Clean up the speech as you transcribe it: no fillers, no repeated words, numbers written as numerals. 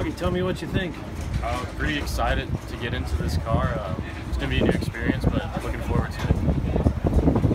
Augie, tell me what you think. Pretty excited to get into this car. It's going to be a new experience, but